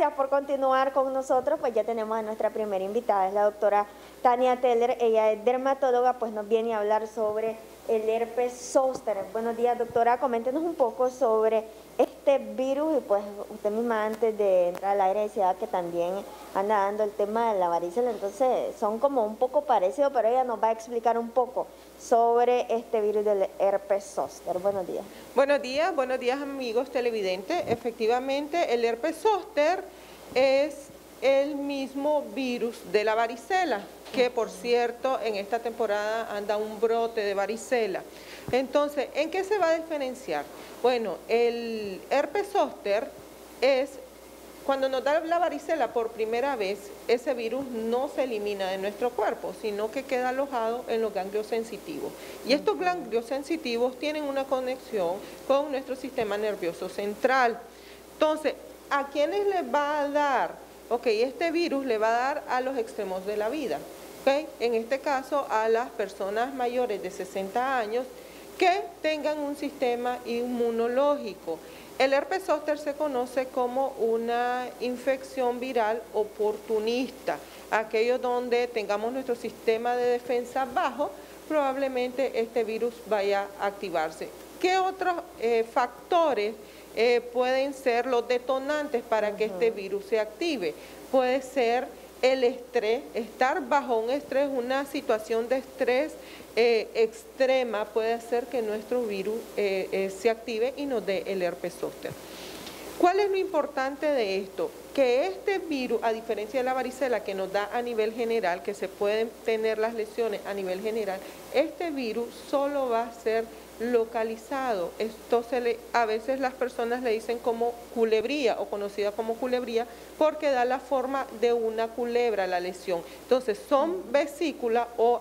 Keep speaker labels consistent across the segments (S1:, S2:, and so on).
S1: gracias por continuar con nosotros. Pues ya tenemos a nuestra primera invitada, es la doctora Tania Teller. Ella es dermatóloga, pues nos viene a hablar sobre el herpes zóster. Buenos días, doctora. Coméntenos un poco sobre este virus y pues usted misma antes de entrar al aire decía que también anda dando el tema de la varicela. Entonces son como un poco parecidos, pero ella nos va a explicar un poco sobre este virus del herpes zóster. Buenos días.
S2: Buenos días amigos televidentes. Efectivamente, el herpes zóster es el mismo virus de la varicela, que por cierto en esta temporada anda un brote de varicela. Entonces, ¿en qué se va a diferenciar? Bueno, el herpes zóster es cuando nos da la varicela por primera vez, ese virus no se elimina de nuestro cuerpo, sino que queda alojado en los ganglios sensitivos. Y estos ganglios sensitivos tienen una conexión con nuestro sistema nervioso central. Entonces, ¿a quiénes les va a dar? Ok, este virus le va a dar a los extremos de la vida. Okay. En este caso, a las personas mayores de 60 años que tengan un sistema inmunológico. El herpes zóster se conoce como una infección viral oportunista. Aquellos donde tengamos nuestro sistema de defensa bajo, probablemente este virus vaya a activarse. ¿Qué otros factores pueden ser los detonantes para que este virus se active? Puede ser el estrés, estar bajo un estrés, una situación de estrés extrema puede hacer que nuestro virus se active y nos dé el herpes zóster. ¿Cuál es lo importante de esto? Que este virus, a diferencia de la varicela que nos da a nivel general, que se pueden tener las lesiones a nivel general, este virus solo va a ser localizado. Esto a veces las personas le dicen como culebría o conocida como culebría porque da la forma de una culebra la lesión. Entonces son vesículas o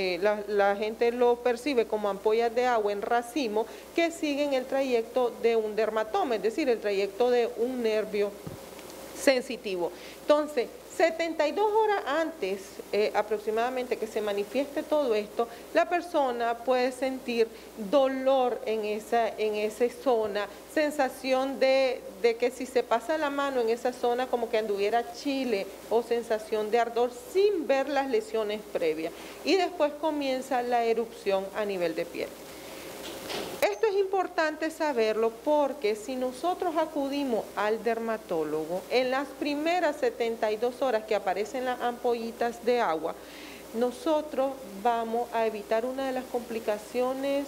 S2: la gente lo percibe como ampollas de agua en racimo que siguen el trayecto de un dermatoma, es decir, el trayecto de un nervio sensitivo. Entonces, 72 horas antes aproximadamente que se manifieste todo esto, la persona puede sentir dolor en esa zona, sensación de que si se pasa la mano en esa zona como que anduviera chile o sensación de ardor sin ver las lesiones previas. Y después comienza la erupción a nivel de piel. Esto es importante saberlo porque si nosotros acudimos al dermatólogo, en las primeras 72 horas que aparecen las ampollitas de agua, nosotros vamos a evitar una de las complicaciones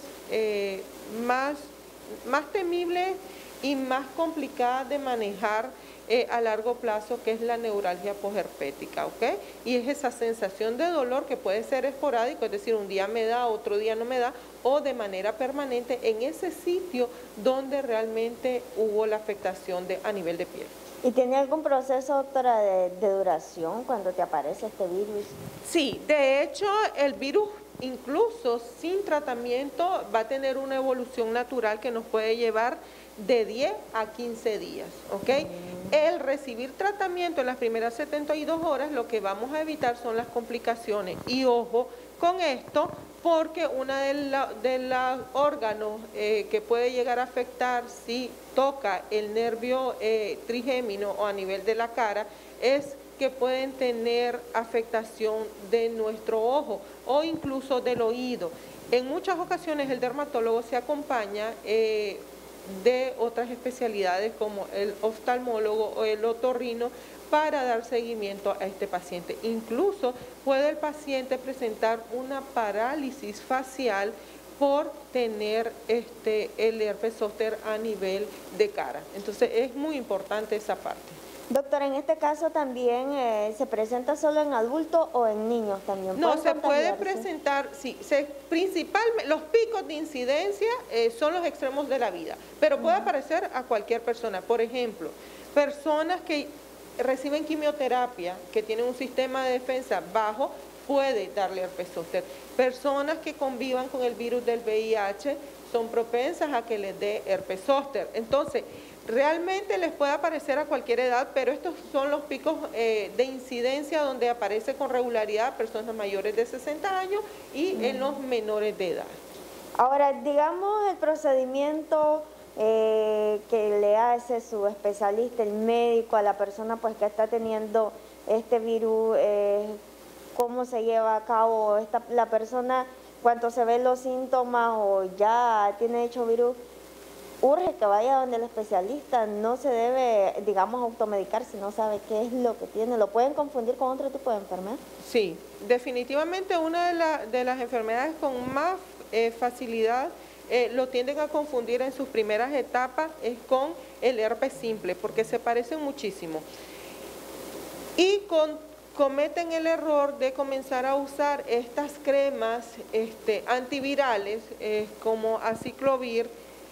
S2: más temibles y más complicadas de manejar a largo plazo, que es la neuralgia posherpética, ¿ok? Y es esa sensación de dolor que puede ser esporádico, es decir, un día me da, otro día no me da, o de manera permanente en ese sitio donde realmente hubo la afectación a nivel de piel.
S1: ¿Y tiene algún proceso, doctora, de duración cuando te aparece este virus?
S2: Sí, de hecho, el virus incluso sin tratamiento va a tener una evolución natural que nos puede llevar de 10 a 15 días, ¿ok? El recibir tratamiento en las primeras 72 horas, lo que vamos a evitar son las complicaciones. Y ojo con esto, porque uno de los órganos que puede llegar a afectar si toca el nervio trigémino o a nivel de la cara es que pueden tener afectación de nuestro ojo o incluso del oído. En muchas ocasiones el dermatólogo se acompaña de otras especialidades como el oftalmólogo o el otorrino para dar seguimiento a este paciente. Incluso puede el paciente presentar una parálisis facial por tener el herpes zóster a nivel de cara. Entonces es muy importante esa parte.
S1: Doctora, en este caso también se presenta solo en adultos o en niños también.
S2: No, se puede presentar, sí, principalmente los picos de incidencia son los extremos de la vida, pero puede aparecer a cualquier persona. Por ejemplo, personas que reciben quimioterapia, que tienen un sistema de defensa bajo, puede darle herpes zóster. Personas que convivan con el virus del VIH son propensas a que les dé herpes zóster. Entonces, realmente les puede aparecer a cualquier edad, pero estos son los picos de incidencia donde aparece con regularidad personas mayores de 60 años y en los menores de edad.
S1: Ahora, digamos el procedimiento que le hace su especialista, el médico, a la persona pues que está teniendo este virus, cómo se lleva a cabo la persona cuando se ven los síntomas o ya tiene hecho virus. Urge que vaya donde el especialista, no se debe, digamos, automedicar si no sabe qué es lo que tiene. ¿Lo pueden confundir con otro tipo de enfermedad?
S2: Sí, definitivamente una de las enfermedades con más facilidad lo tienden a confundir en sus primeras etapas es con el herpes simple, porque se parecen muchísimo. Y cometen el error de comenzar a usar estas cremas antivirales como aciclovir,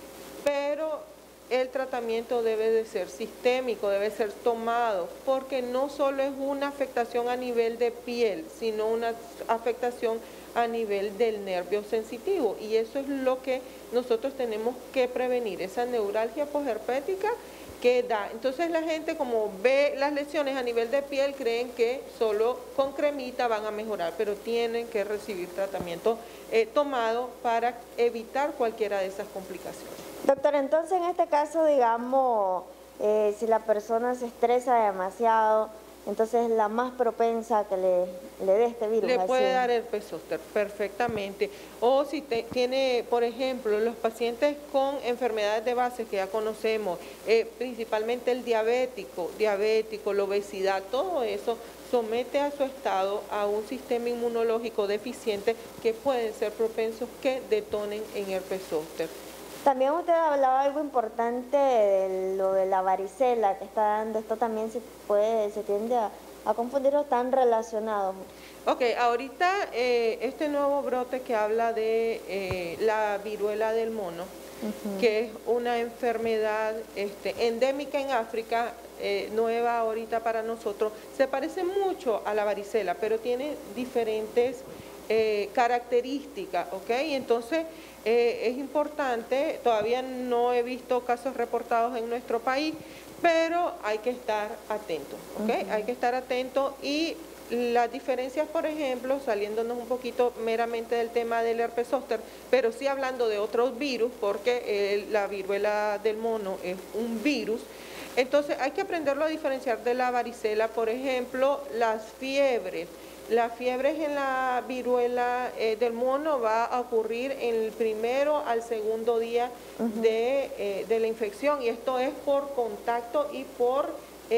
S2: pero el tratamiento debe de ser sistémico, debe ser tomado, porque no solo es una afectación a nivel de piel, sino una afectación a nivel del nervio sensitivo, y eso es lo que nosotros tenemos que prevenir, esa neuralgia posherpética que da. Entonces la gente, como ve las lesiones a nivel de piel, creen que solo con cremita van a mejorar, pero tienen que recibir tratamiento tomado para evitar cualquiera de esas complicaciones.
S1: Doctor, entonces en este caso, digamos, si la persona se estresa demasiado, entonces es la más propensa a que le dé este virus.
S2: Le puede dar herpes zóster perfectamente. O si tiene, por ejemplo, los pacientes con enfermedades de base que ya conocemos, principalmente el diabético, la obesidad, todo eso somete a su estado a un sistema inmunológico deficiente que pueden ser propensos que detonen en herpes zóster.
S1: También usted hablaba algo importante de lo de la varicela que está dando. Esto también se tiende a confundir o están relacionados.
S2: Ok, ahorita este nuevo brote que habla de la viruela del mono, que es una enfermedad endémica en África, nueva ahorita para nosotros, se parece mucho a la varicela, pero tiene diferentes características, ¿ok? Entonces es importante, todavía no he visto casos reportados en nuestro país, pero hay que estar atentos, ¿ok? Hay que estar atentos, y las diferencias, por ejemplo, saliéndonos un poquito meramente del tema del herpes zóster, pero sí hablando de otros virus, porque la viruela del mono es un virus. Entonces hay que aprenderlo a diferenciar de la varicela. Por ejemplo, las fiebres. Las fiebres en la viruela del mono va a ocurrir en el primero al segundo día de la infección, y esto es por contacto y por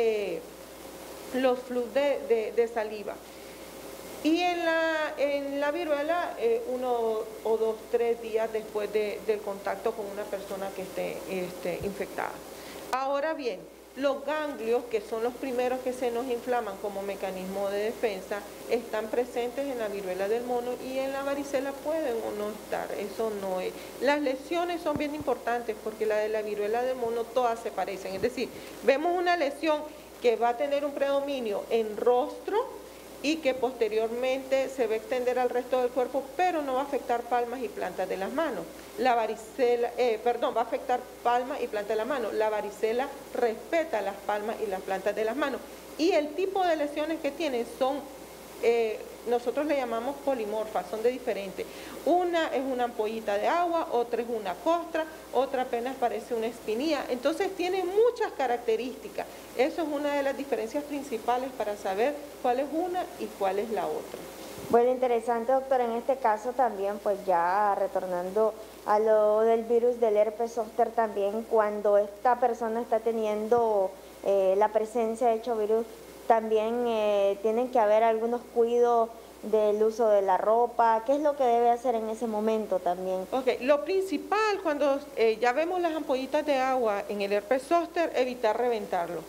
S2: los flujos de saliva. Y en la viruela, 1 o 2, 3 días después del contacto con una persona que esté infectada. Ahora bien, los ganglios, que son los primeros que se nos inflaman como mecanismo de defensa, están presentes en la viruela del mono, y en la varicela pueden o no estar, eso no es. Las lesiones son bien importantes, porque la de la viruela del mono todas se parecen, es decir, vemos una lesión que va a tener un predominio en rostro y que posteriormente se va a extender al resto del cuerpo, pero no va a afectar palmas y plantas de las manos. La varicela, va a afectar palmas y plantas de las manos. La varicela respeta las palmas y las plantas de las manos. Y el tipo de lesiones que tienen son, nosotros le llamamos polimorfas, son de diferentes. Una es una ampollita de agua, otra es una costra, otra apenas parece una espinilla. Entonces tiene muchas características. Eso es una de las diferencias principales para saber cuál es una y cuál es la otra.
S1: Bueno, interesante, doctor. En este caso también, pues ya retornando a lo del virus del herpes zóster, también cuando esta persona está teniendo la presencia de hecho virus, también tienen que haber algunos cuidados del uso de la ropa. ¿Qué es lo que debe hacer en ese momento también?
S2: Ok, lo principal cuando ya vemos las ampollitas de agua en el herpes zóster, evitar reventarlo.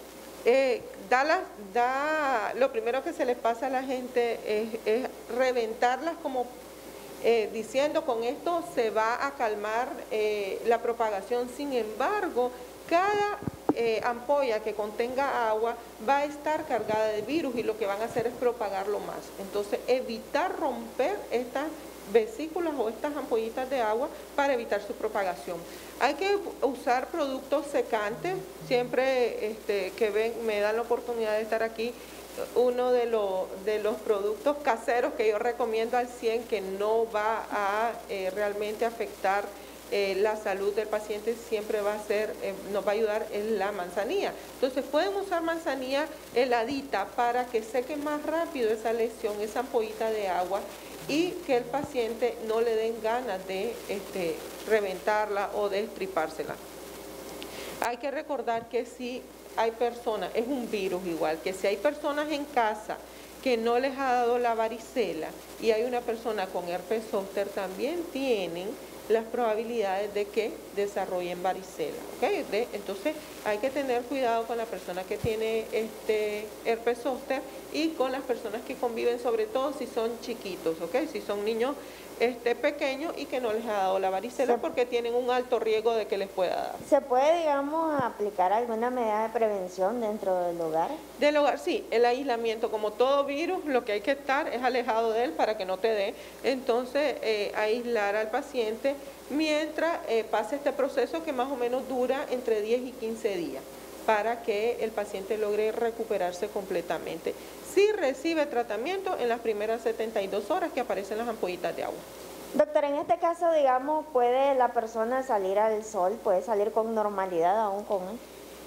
S2: Lo primero que se les pasa a la gente es reventarlas, como diciendo, con esto se va a calmar la propagación. Sin embargo, cada ampolla que contenga agua va a estar cargada de virus, y lo que van a hacer es propagarlo más. Entonces, evitar romper estas vesículas o estas ampollitas de agua para evitar su propagación. Hay que usar productos secantes. Siempre que me dan la oportunidad de estar aquí, uno de los productos caseros que yo recomiendo al 100, que no va a realmente afectar la salud del paciente siempre va a ser, nos va a ayudar en la manzanilla. Entonces pueden usar manzanilla heladita para que seque más rápido esa lesión, esa ampollita de agua, y que el paciente no le den ganas de reventarla o de estripársela. Hay que recordar que si hay personas, es un virus igual, que si hay personas en casa que no les ha dado la varicela y hay una persona con herpes zóster, también tienen las probabilidades de que desarrollen varicela, ¿okay? Entonces hay que tener cuidado con la persona que tiene herpes zóster y con las personas que conviven, sobre todo si son chiquitos, ¿okay? Si son niños pequeños y que no les ha dado la varicela porque tienen un alto riesgo de que les pueda dar.
S1: ¿Se puede, digamos, aplicar alguna medida de prevención dentro del hogar?
S2: Del hogar, sí, el aislamiento, como todo virus, lo que hay que estar es alejado de él para que no te dé. Entonces, aislar al paciente mientras pase este proceso que más o menos dura entre 10 y 15 días para que el paciente logre recuperarse completamente. Sí recibe tratamiento en las primeras 72 horas que aparecen las ampollitas de agua.
S1: Doctora, en este caso, digamos, ¿puede la persona salir al sol? ¿Puede salir con normalidad aún con él?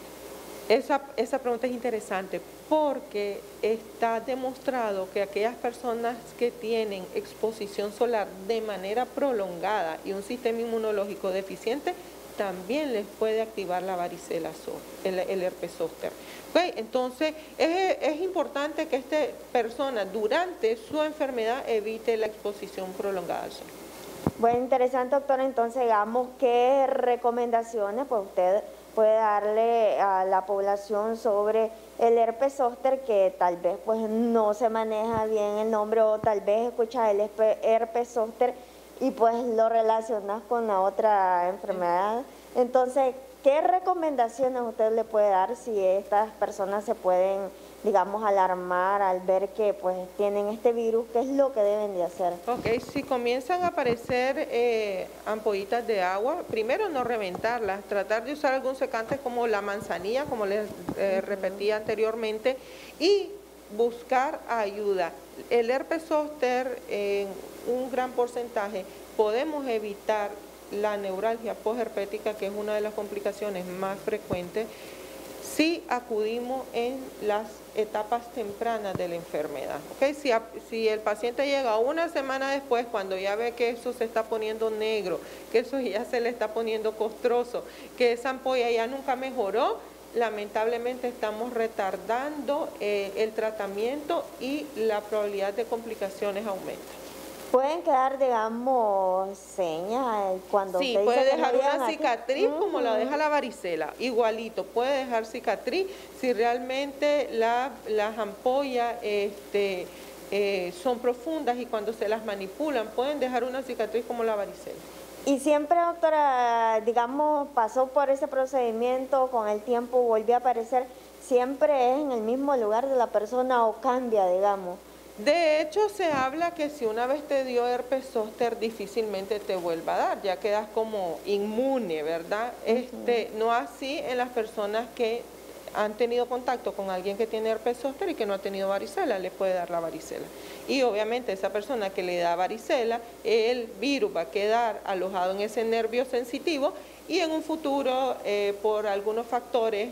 S2: Esa pregunta es interesante porque está demostrado que aquellas personas que tienen exposición solar de manera prolongada y un sistema inmunológico deficiente también les puede activar la varicela, el herpes zóster. Okay, entonces es importante que esta persona durante su enfermedad evite la exposición prolongada al sol.
S1: Bueno, interesante, doctora. Entonces, digamos, ¿qué recomendaciones pues usted puede darle a la población sobre el herpes zóster, que tal vez pues no se maneja bien el nombre, o tal vez escucha el herpes zóster y pues lo relacionas con la otra enfermedad? Entonces, ¿qué recomendaciones usted le puede dar si estas personas se pueden, digamos, alarmar al ver que pues tienen este virus? ¿Qué es lo que deben de hacer?
S2: Ok, si comienzan a aparecer ampollitas de agua, primero no reventarlas, tratar de usar algún secante como la manzanilla, como les repetía anteriormente, y buscar ayuda. El herpes zóster, en un gran porcentaje, podemos evitar la neuralgia posherpética, que es una de las complicaciones más frecuentes, si acudimos en las etapas tempranas de la enfermedad. ¿Okay? Si el paciente llega una semana después, cuando ya ve que eso se está poniendo negro, que eso ya se le está poniendo costroso, que esa ampolla ya nunca mejoró, lamentablemente estamos retardando el tratamiento y la probabilidad de complicaciones aumenta.
S1: ¿Pueden quedar, digamos, señas cuando
S2: sí,
S1: usted
S2: puede
S1: dice
S2: dejar
S1: que no
S2: una
S1: llegan
S2: cicatriz
S1: aquí?
S2: como la deja la varicela, igualito, puede dejar cicatriz si realmente las ampollas son profundas y cuando se las manipulan pueden dejar una cicatriz como la varicela.
S1: Y siempre, doctora, digamos, pasó por ese procedimiento, con el tiempo volvió a aparecer, ¿siempre es en el mismo lugar de la persona o cambia, digamos?
S2: De hecho, se habla que si una vez te dio herpes zóster, difícilmente te vuelva a dar, ya quedas como inmune, ¿verdad? No así en las personas que han tenido contacto con alguien que tiene herpes zóster y que no ha tenido varicela, le puede dar la varicela. Y obviamente esa persona que le da varicela, el virus va a quedar alojado en ese nervio sensitivo y en un futuro, por algunos factores,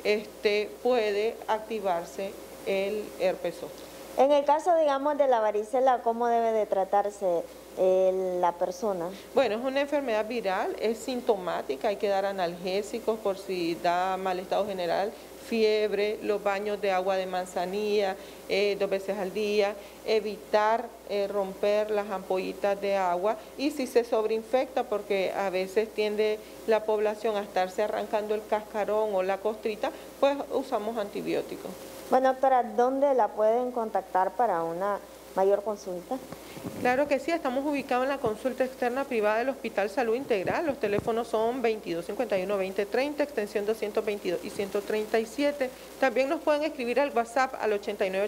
S2: puede activarse el herpes zóster.
S1: En el caso, digamos, de la varicela, ¿cómo debe de tratarse la persona?
S2: Bueno, es una enfermedad viral, es sintomática, hay que dar analgésicos por si da mal estado general, fiebre, los baños de agua de manzanilla 2 veces al día, evitar romper las ampollitas de agua, y si se sobreinfecta, porque a veces tiende la población a estarse arrancando el cascarón o la costrita, pues usamos antibióticos.
S1: Bueno, doctora, ¿dónde la pueden contactar para una mayor consulta?
S2: Claro que sí, estamos ubicados en la consulta externa privada del Hospital Salud Integral. Los teléfonos son 2251-2030, extensión 222 y 137. También nos pueden escribir al WhatsApp al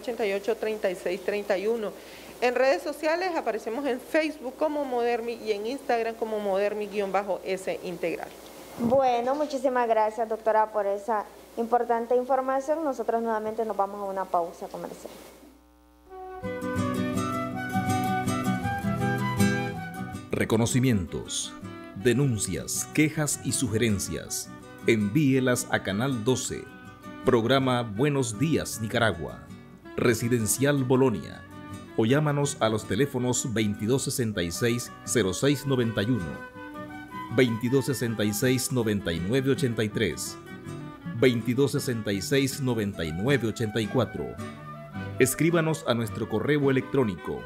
S2: 8988-3631. En redes sociales aparecemos en Facebook como Modermi y en Instagram como Modermi-S Integral.
S1: Bueno, muchísimas gracias, doctora, por esa importante información. Nosotros nuevamente nos vamos a una pausa comercial.
S3: Reconocimientos, denuncias, quejas y sugerencias, envíelas a Canal 12, programa Buenos Días Nicaragua, Residencial Bolonia, o llámanos a los teléfonos 2266-0691, 2266-9983, 2266-9984. Escríbanos a nuestro correo electrónico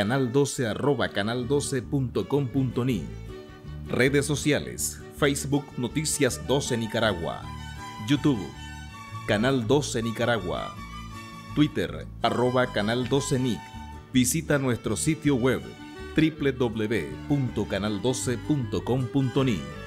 S3: canal12@canal12.com.ni. Redes sociales: Facebook Noticias 12 Nicaragua, YouTube Canal 12 Nicaragua, Twitter @Canal 12 Nic. Visita nuestro sitio web www.canal12.com.ni.